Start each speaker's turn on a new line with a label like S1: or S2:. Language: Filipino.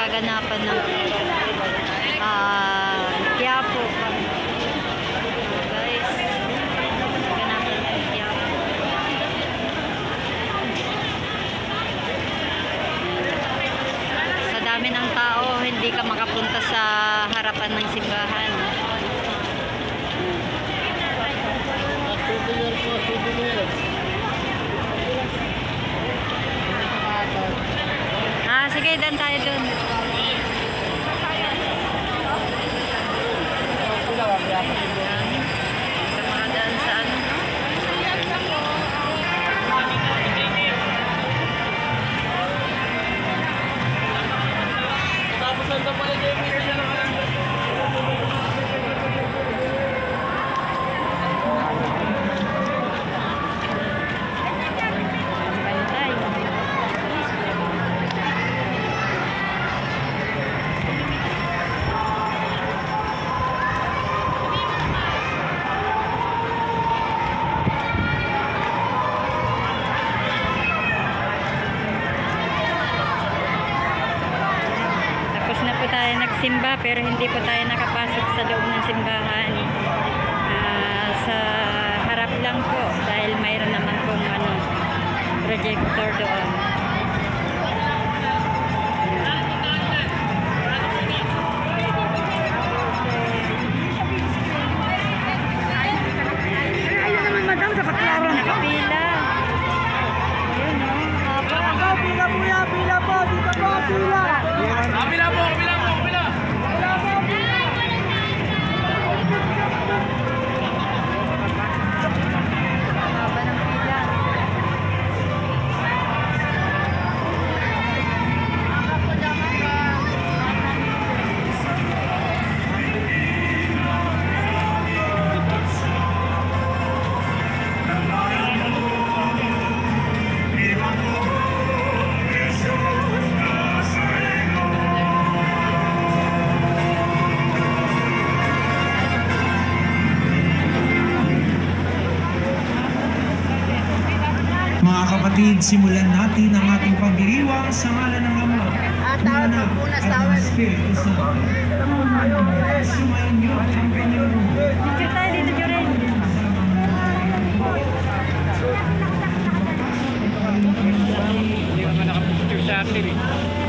S1: kaganapan ng Quiapo. Guys, kaganapan ng Quiapo. Sa dami ng tao, hindi ka makapunta sa harapan ng simbahan. Sige, dan tayo dun. Sa mga daan sa ano. Tapos ang tapay dito. Tayo nagsimba pero hindi po tayo nakapasok sa loob ng simbahan. Sa harap lang po dahil mayroon naman pong projector doon. Ayun naman madam sa paklaro nakapila. Ayun pila po dito po pila. Pila po.
S2: Mga kapatid, simulan natin ang ating pagdiriwang sa ngalan ng Ama, ng Anak, at ng Espiritu Santo. Sumayin niyo ang Panginoon.
S1: Dito tayo, dito Joren.
S3: Hindi naman nakapicture sa atin eh.